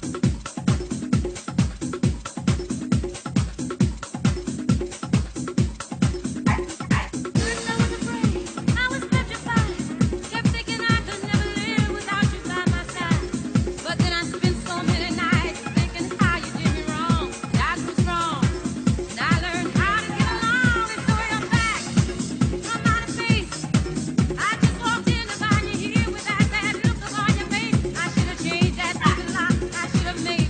Changed that look on your face. I should have made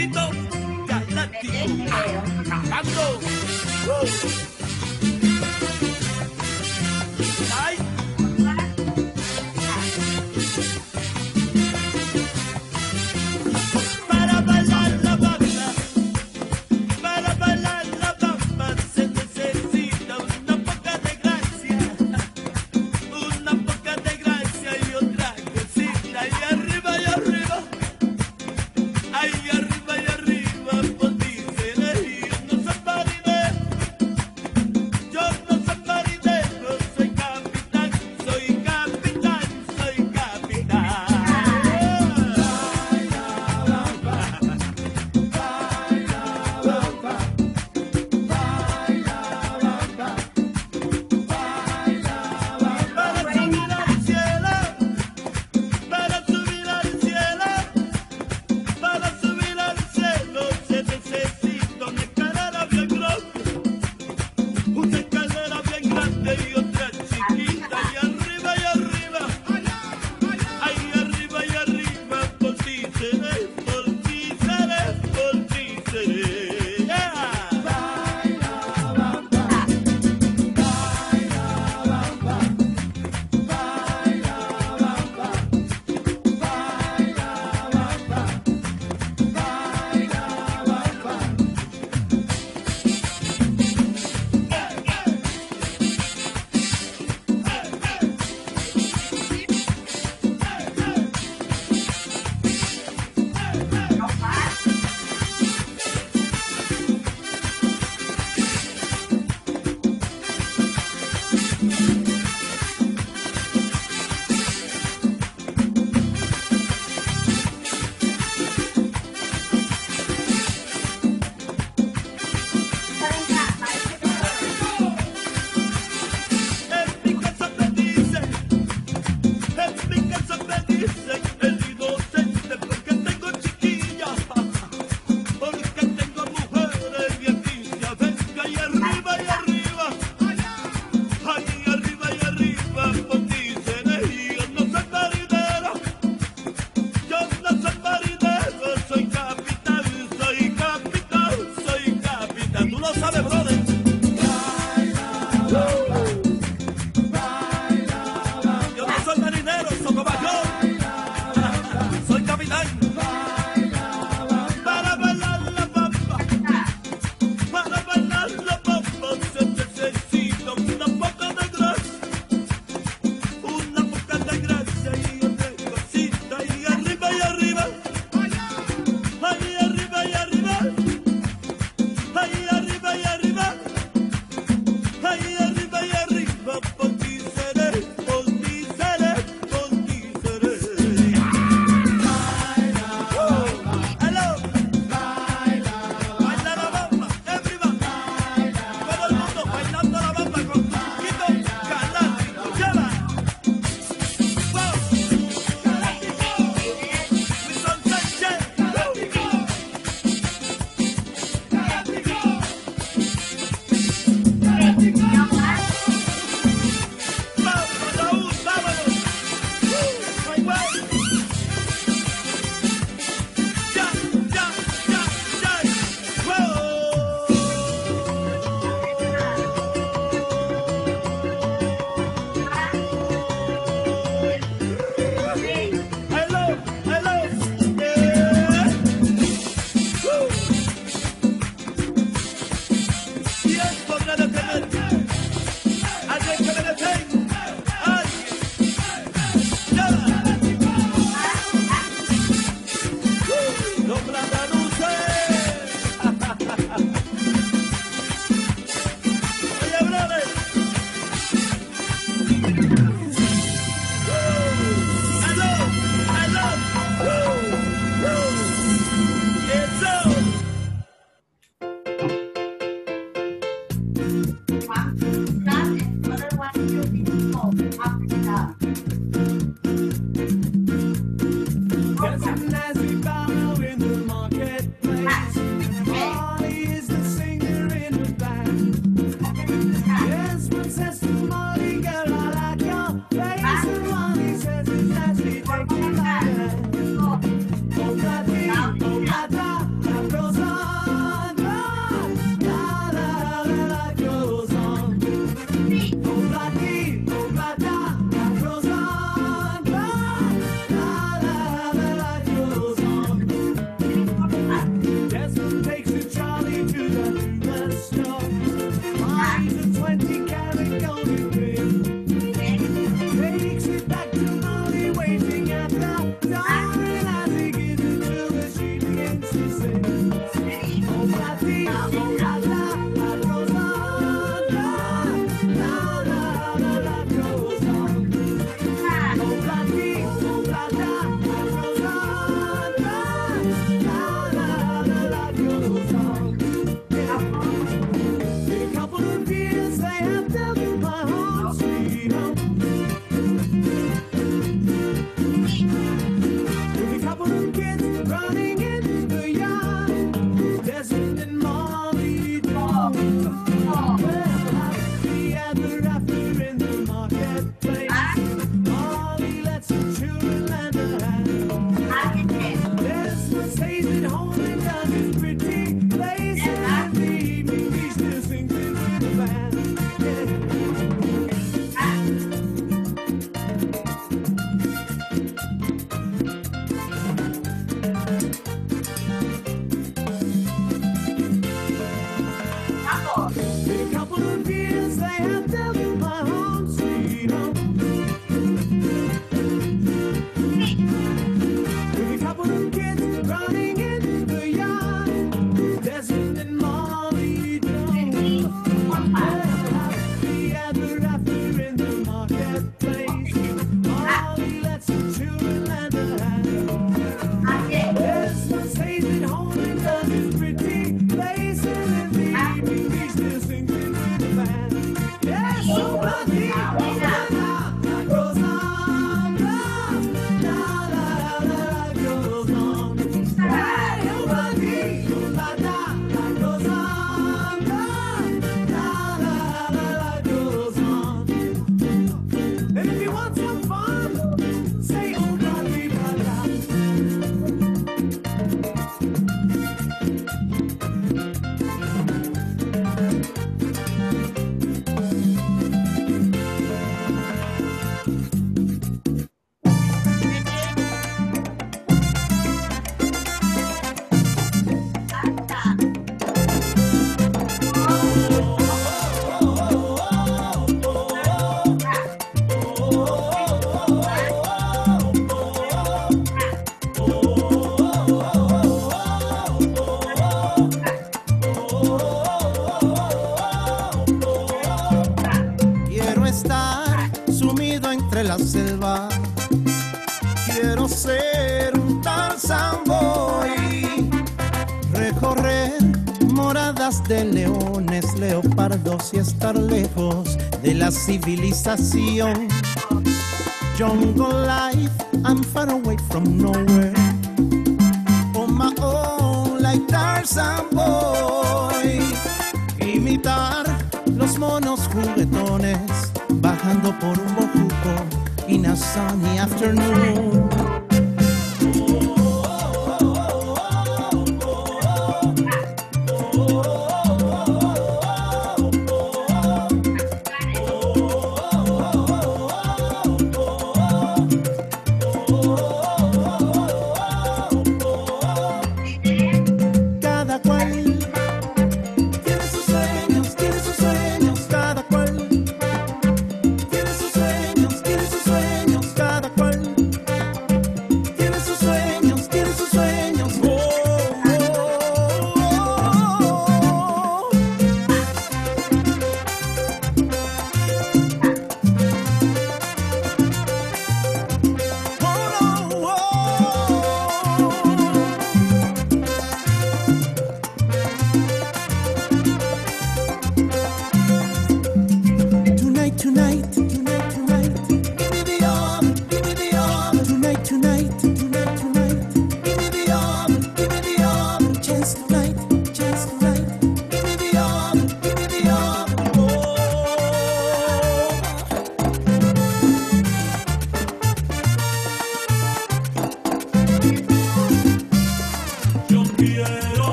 ritmito galáctico. Acabando. Ay. Para bailar la bamba, para bailar la bamba se necesita una poca de gracia y otra cosita. Y arriba, ahí arriba y arriba, pues dicen ellos no son marineros. Yo no soy marinero, soy capitán, soy capitán, soy capitán. Para subir al cielo, para subir al cielo se necesita una escalera bien grande y otra chiquita. Y arriba, ahí arriba, por ti seré, por ti seré, por ti seré. El inocente porque tengo chiquillas, porque tengo mujeres bien vicias. Venga y arriba, ahí arriba, por ti seré. Yo no soy marinero, soy capitán, soy capitán. Tú lo sabes, brother. Yo no soy marinero, soy como yo. Soy capitán. Para bailar la bamba, se necesita una poca de gracia y otra cosita. Y arriba, ahí arriba, ahí arriba, por ti seré, por ti seré, por ser un Tarzan boy, recorrer moradas de leones, leopardos y estar lejos de la civilización. Jungle life, I'm far away from nowhere, on my own like Tarzan boy. Imitar los monos juguetones, bajando por un bojuco in a sunny afternoon.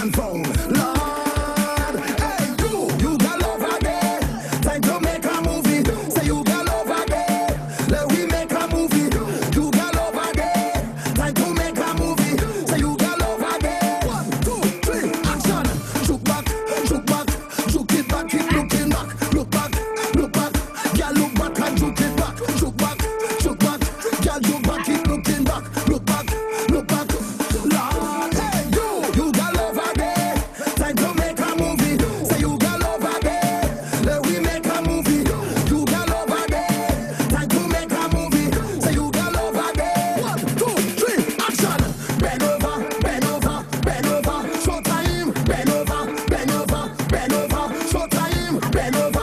and found. Lord, hey you got love again. Time to make a movie. Say you got love again. Let we make a movie. You got love again. Time to make a movie. Say you got love again. 1, 2, 3, action. Look back, look it back, keep looking back. Look back, yeah, look back and look it back. Look back, yeah, look back, keep looking back. Look back, Lord, hey you got love again. Time to make a movie. Say you got love again. Let we make a movie. You got love again. Time to make a movie. Say you got love again. 1, 2, 3, action. Bend over, show time. Bend over, show time. Bend over,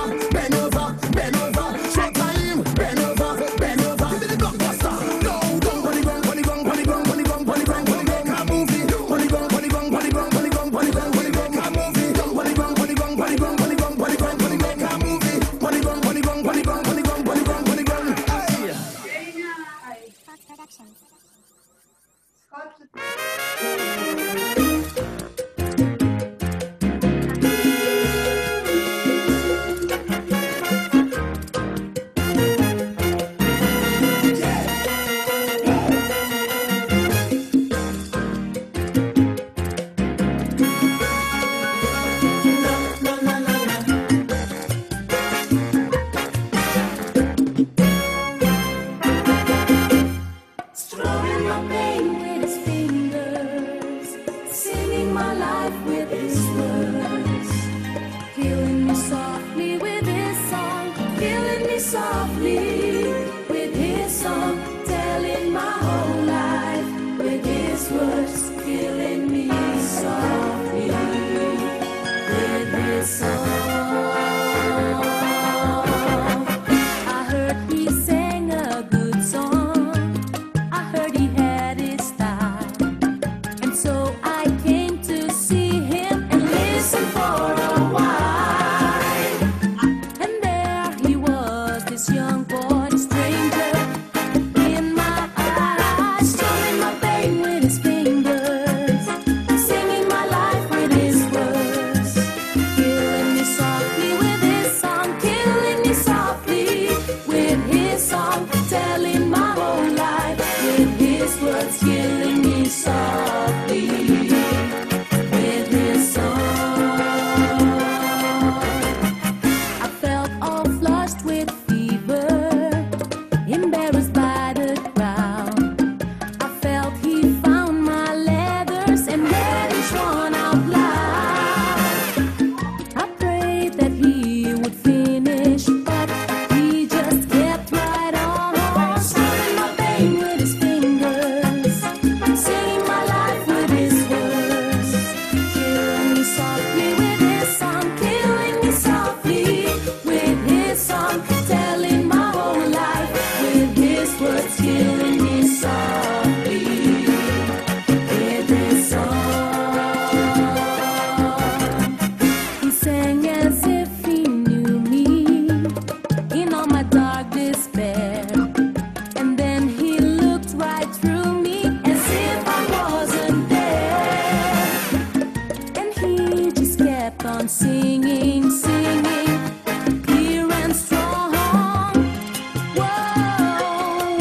show time. Bend over. Give me the blockbuster. No, don't pon the ground. Make a movie. Pon the ground. Make a movie. Don't pon the ground. Make a movie. Hey. Productions. Strumming my pain with his fingers, singing my life with his words, killing me softly with his song, killing me softly with his song, telling my whole life with his words, killing me softly with his song. I heard he sang a good song. I heard he had his style, and so I came to see him and listen for a while. And there he was, this young boy, the stranger in my eyes, strumming my pain with his fingers, singing my life with his words, killing me softly with his song, killing me softly with his song, telling my whole life with his words, killing me softly with his song. I felt all flushed with fever, embarrassed by the crowd. I felt he found my leathers and read each one out loud. I prayed that he would finish, but he just kept right on, strumming my pain with his fingers, singing my life with his words, killing me softly with his song, killing me softly with his song, telling my whole life with his words, killing me softly with his song. He sang as if he knew me in all my dark despair, and then he looked right through me as if I wasn't there, and he just kept on singing, clear and strong. Whoa,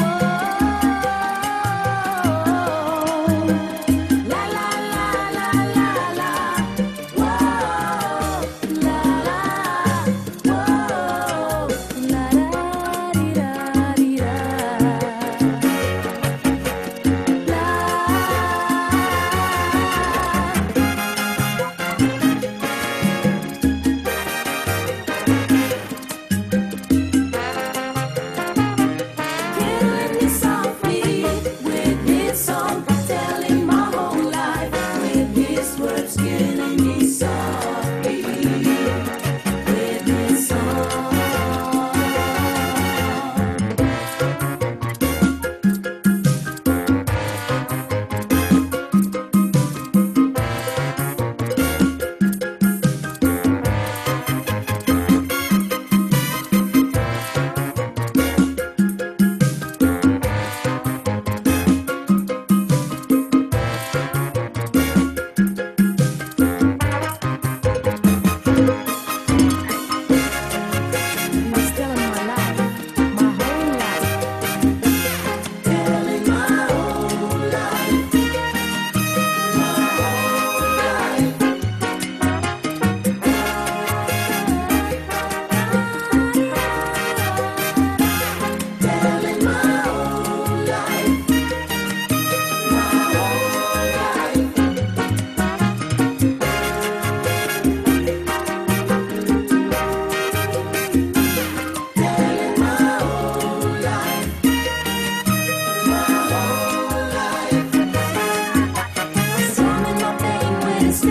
la la la la la la. Whoa, la la. Whoa, la da di da di da. La.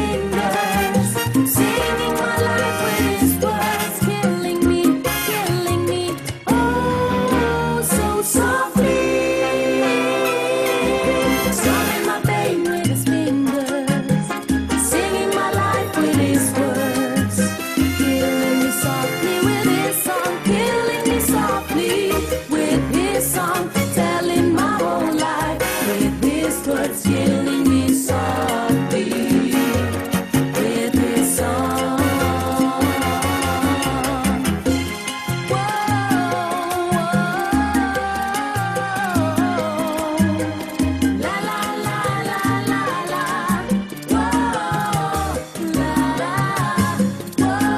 fingers, singing my life with his words, killing me, oh, so softly. Strumming my pain with his fingers, singing my life with his words, killing me softly with his song, killing me softly with his song, telling my whole life with his words, killing me softly with his song. La la la la la la. Whoa, la la.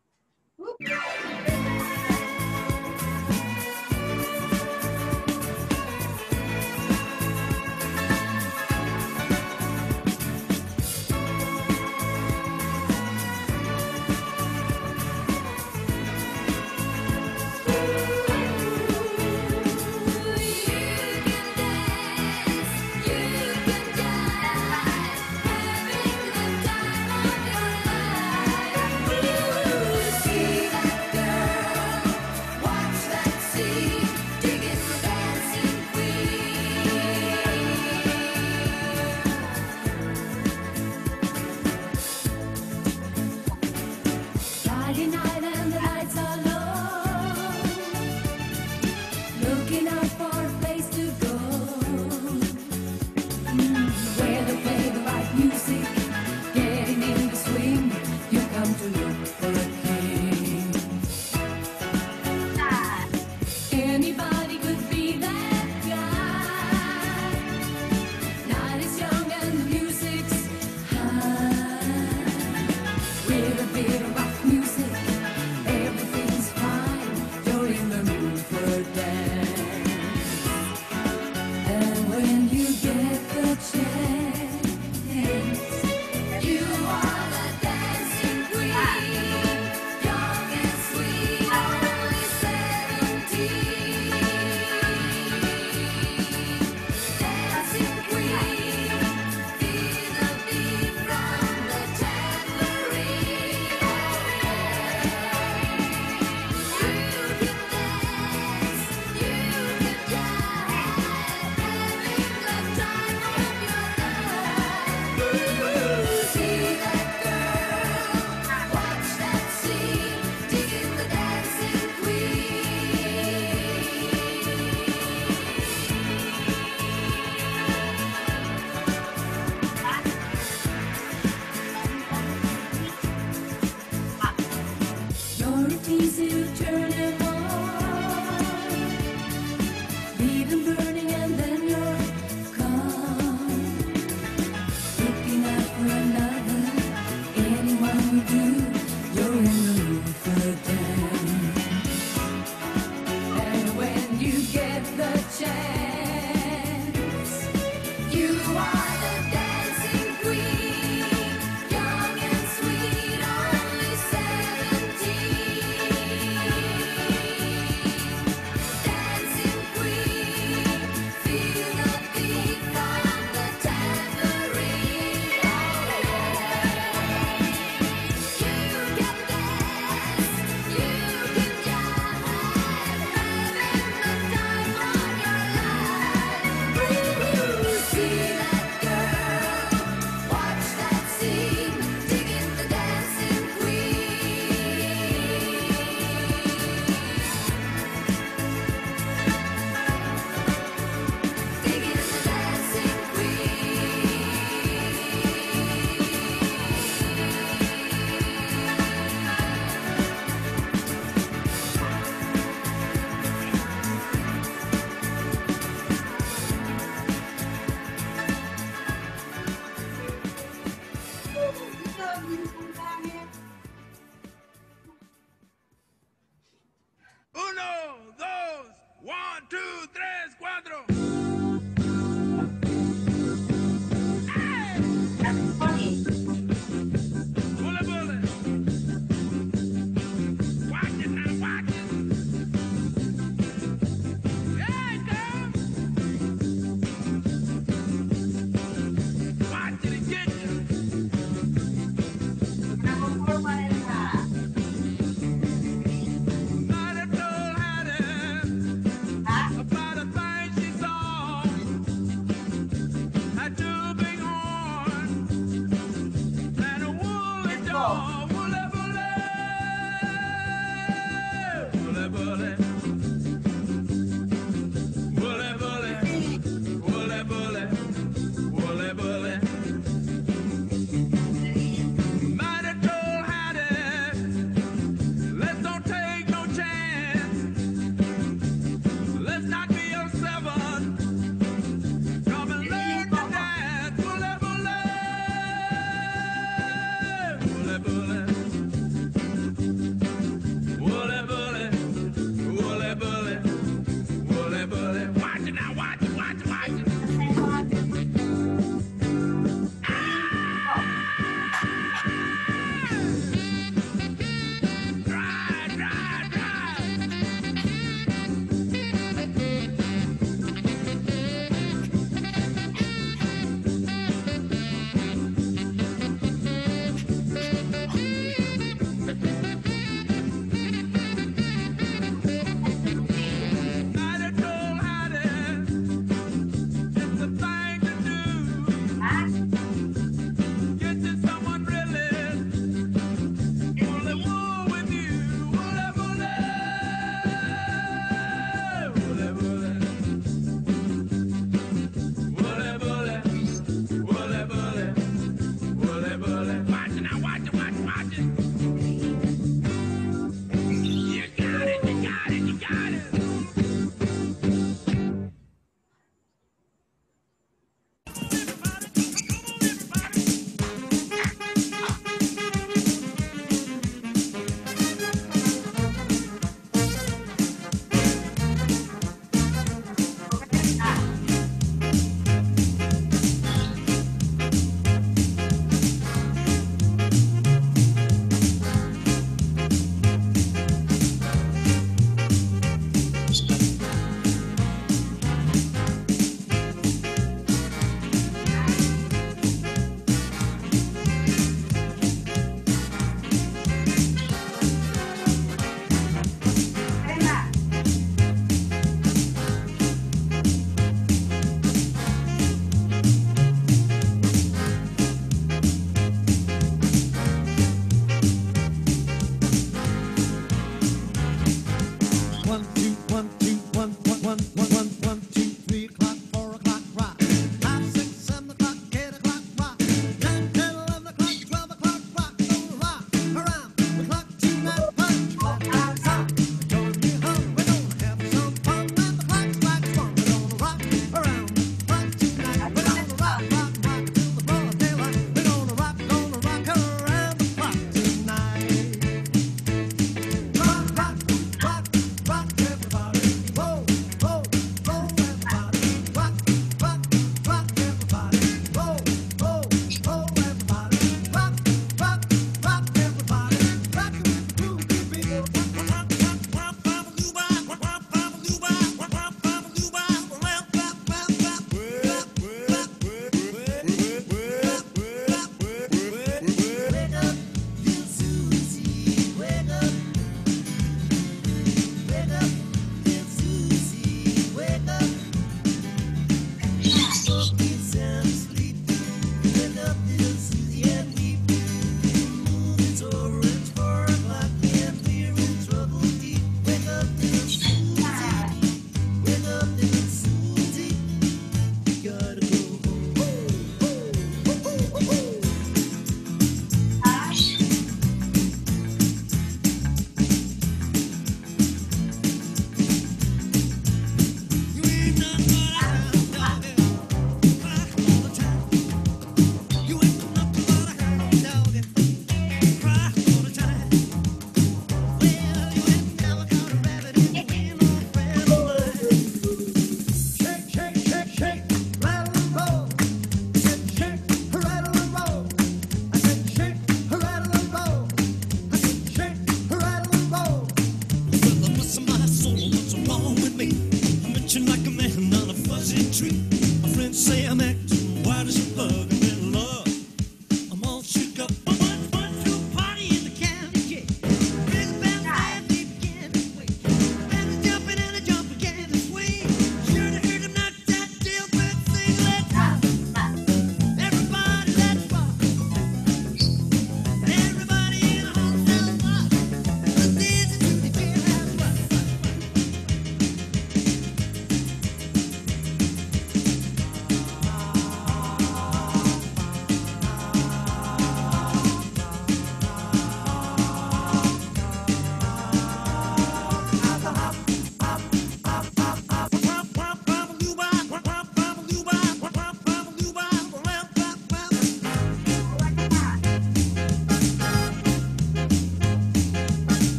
Friday night and the lights are low, looking out for a place to go, where they play the right music, getting in the swing. You come to look for a king. Anybody could be that guy. Night is young and the music's high. With a bit of rock music, everything's fine. You're in the mood for a dance. And when you get the chance, you are the dancing queen. Young and sweet, only 17. Dancing queen, feel the beat from the tambourine. You can dance, you can jive, having the time of your life. See that girl, watch that scene, digging the dancing queen. You're a teasy to turn him on, leave him burning and then you're gone. Looking out for another, anyone will do. You're in the mood for a dance. And when you get the chance, you are the dancing queen. Young and sweet, only 17. Dancing queen, feel the beat from the tambourine. You can dance, you can jive, having the time of your life. See that girl, watch that scene, digging the dancing queen. Digging the dancing queen. Uno, dos, one, two, tres, cuatro. Bule, bule. Watch it now, watch it. Hey, girl. Watch it and get you.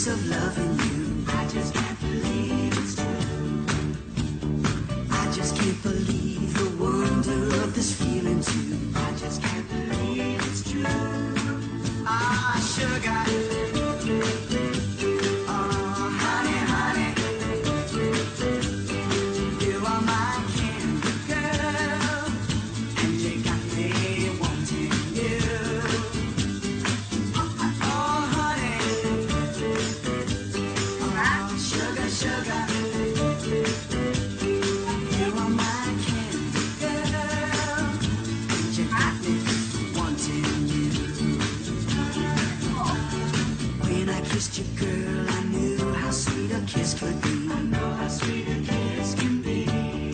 bliss of loving you. I just can't believe it's true. I just can't believe the wonder of this feeling too. I just can't believe it's true. Ah, sugar. Oh, honey, honey. You are my candy girl, and you got me wanting you. Oh, honey. Oh, sugar, sugar. You are my candy girl, and you got me wanting you. When I kissed you, girl, I knew how sweet a kiss could be. I know how sweet a kiss can be.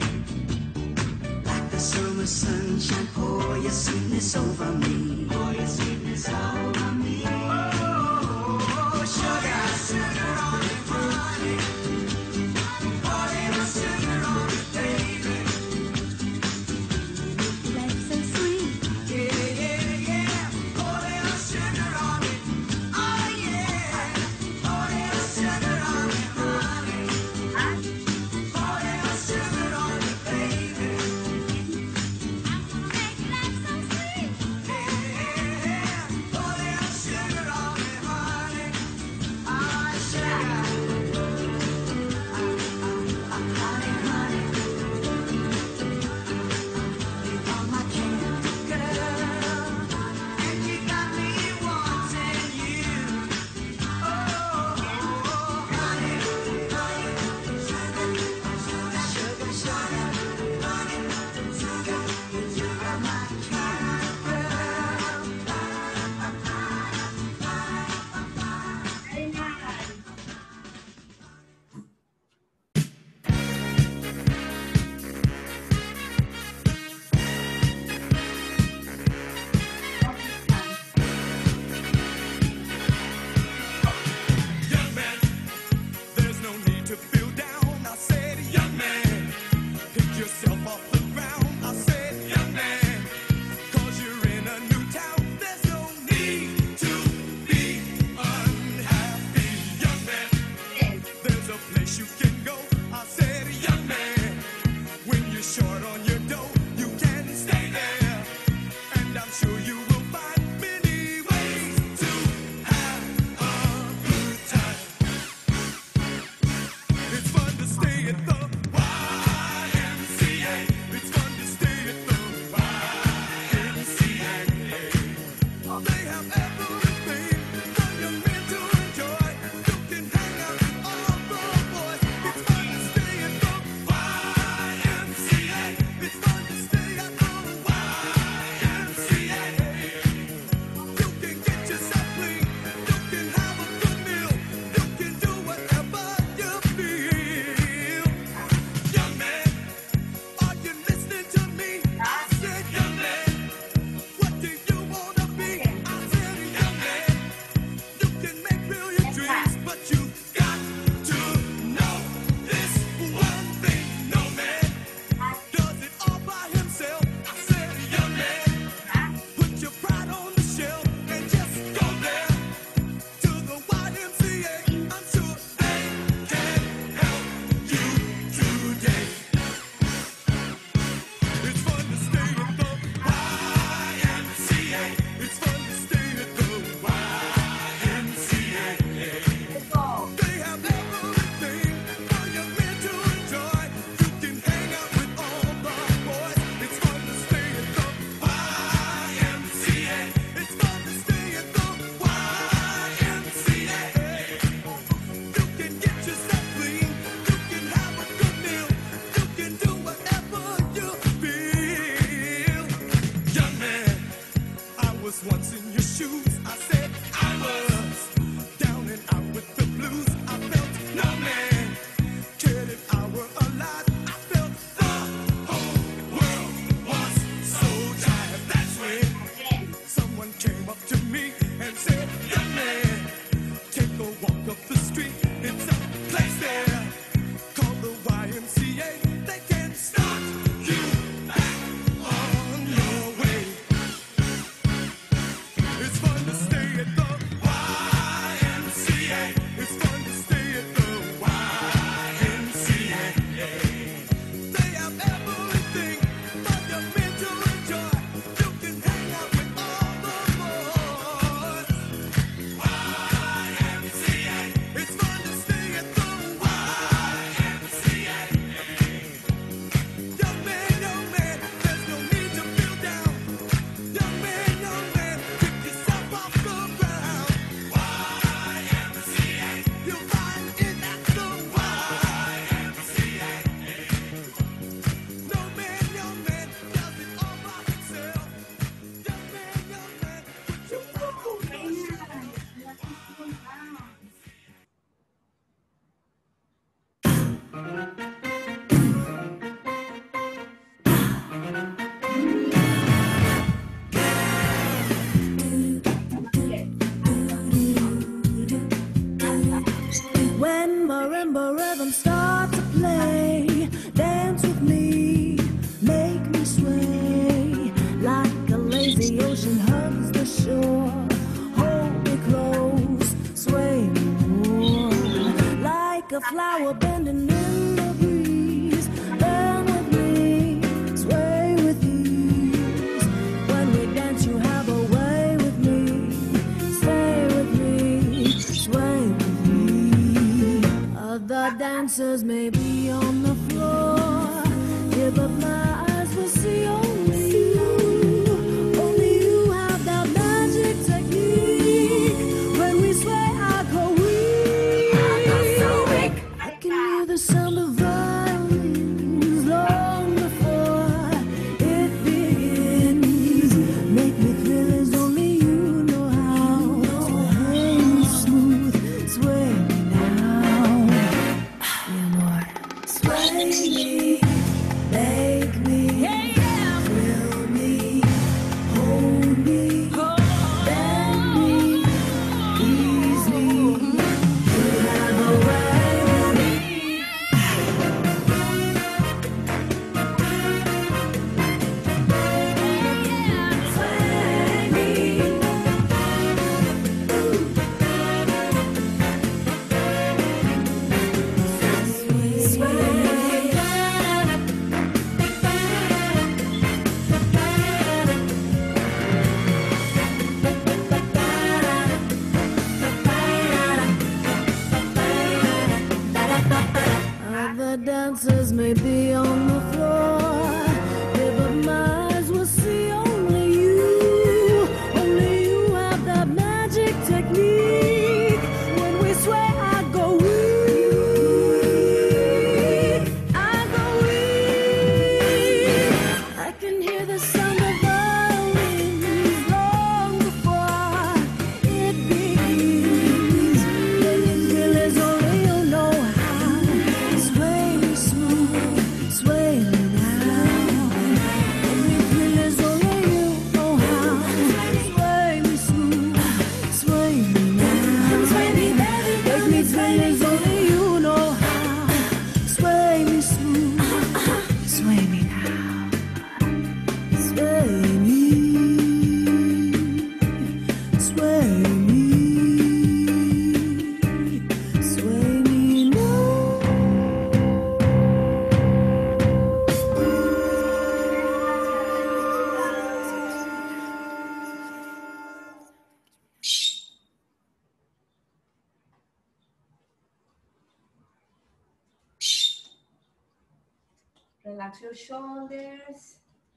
Like the summer sunshine, pour your sweetness over me. Pour your sweetness over me. Oh, sugar, sugar on me, honey. Pour little sugar on me, baby. Life's so sweet. Yeah, yeah, yeah. Pour little sugar on me. Oh, yeah. Pour little sugar on me, honey. Pour little sugar on me, baby. Make life so sweet. Yeah, pour little sugar on me, honey. Ah, sugar. Honey, honey. You are my candy girl, and you got me wanting you. Oh, honey, honey. Sugar, sugar. Honey, sugar. You are my candy girl. Young man, there's no need to feel down. I said, young man, pick yourself off the ground. I said, young man, 'cause you're in a new town. There's no need to be unhappy. Young man, there's a place you can go. I said, young man, when you're short on your dough, you can stay there. And I'm sure you will find many ways to have a good time. It's fun to stay at the YMCA. It's fun to stay at the YMCA. They have everything for young men to enjoy. You can hang out with all the boys. It's fun to stay at the YMCA. It's fun to stay at the YMCA. You can get yourself clean. You can have a good meal. You can do whatever you feel. Young man, are you listening to me? I said, young man, what do you wanna be? I said, young man, you can make brilliant dreams, but you got to know this one thing. No man does it all by himself. I said, young man, put your pride on the shelf and just go there to the YMCA. I'm sure they can help you today. It's fun to stay at the YMCA. It's fun to stay at the YMCA. They have everything for young men to enjoy. You can hang out with all the boys. It's fun to stay at the YMCA. It's fun to stay at the YMCA. You can get yourself clean. You can have a good meal. You can do whatever you feel. Young man, I was once in your shoes. I said I was down and out with the blues. I felt no man cared if I were alive. I felt the whole world was so tired. That's when someone came up to me and said, young man, take a walk up the street. It's a place there called the YMCA. They can start you back on your way. It's fun to stay at the YMCA. It's fun a flower bending in the breeze. Bend with me, sway with ease. When we dance, you have a way with me. Stay with me, sway with me. Other dancers may be on the floor. Give up my eyes, will see only you. Only you have that magic technique. When we sway, I go weak. I can hear the sound of violins long before it begins. Make me thrill as only you know how. Sway me smooth, sway me now. Mi amor, sway me, make me, thrill me, hold me, bend me, ease me. You have a way with me. Sway me. Other dancers may be on the floor, yeah, but my eyes will see only you. Only you have that magic technique. When we sway, I go weak. I go weak. I can hear the sound of violins long before it begins. Making thrill is only you know how. Sway me smooth, sway me now. Making thrill is only you know how. Sway me smooth, sway me now. Make me thrill is only you know how. Sway me smooth, sway me now. Sway me, sway me, sway me now. Relax your shoulders.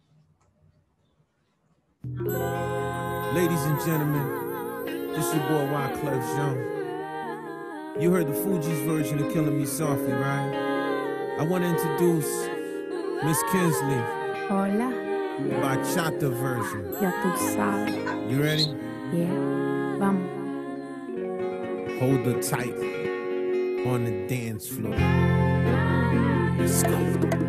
Ladies and gentlemen, this your boy Wyclef Jean. You heard the Fugees version of Killing Me Softly, right? I want to introduce Miss Kinsley, Hola, Bachata version. ya tú sabes. You ready? Yeah, vamos. Hold her tight on the dance floor. Let's go.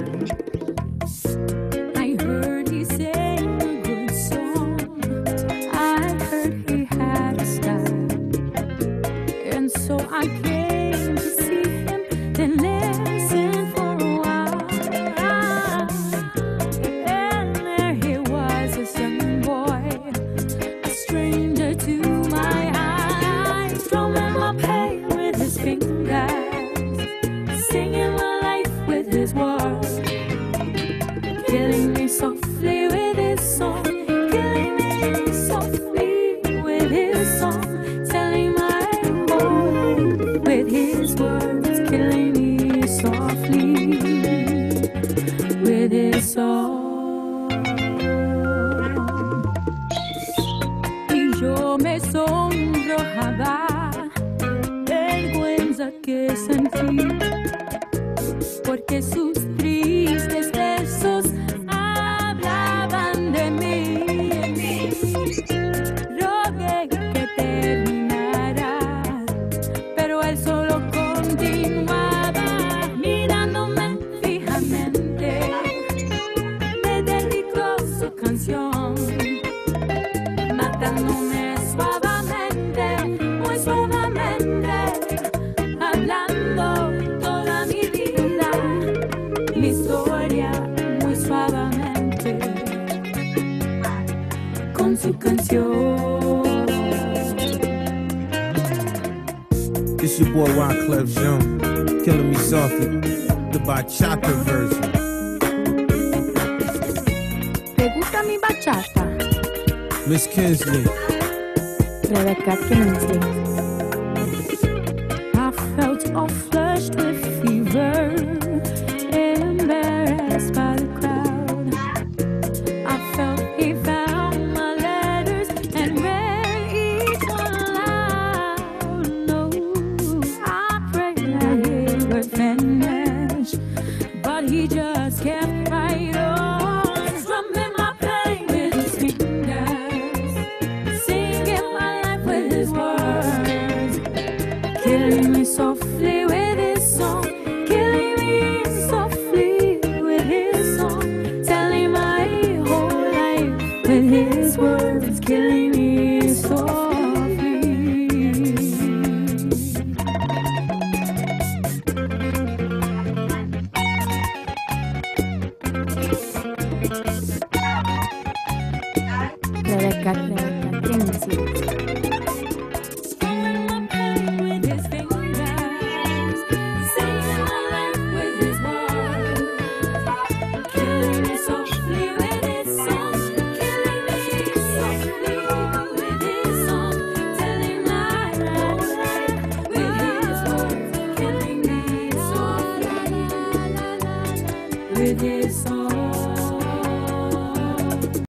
I heard he sang a good song. I heard he had a style. And so I came to see him, then listen for a while. And there he was, this young boy, a stranger to my eyes, drumming my pain with his fingers, singing my life with his words, killing me softly with his song, killing me softly with his song, telling my heart with his words, killing me softly with his song. Y yo me sonrojaba, vergüenza que sentí, porque sus tristes versos hablaban de mí. Rogué que terminara, pero él solo continuaba mirándome fijamente. Me dedicó su canción, matándome suavemente, muy suavemente, hablando toda mi vida, mi historia muy suavemente, con su canción. This your boy Wyclef Jean. Killing Me Softly, the bachata version. ¿Te gusta mi bachata? Miss Kinsley. Rebecca Kinsley. I felt all flushed with fever, embarrassed by the crowd. I felt he found my letters and read each one aloud. No, I prayed that he would finish, but he just kept right on, strumming my pain with his fingers, singing my life with his words, killing me softly with his song, killing me softly with his song, telling my whole life with his words, killing me softly. Rebecca Kinsley. Strumming my pain with his fingers, singing my life with his words, killing me softly with his song, killing me softly with his song, telling my whole life with his words, killing me softly with his song.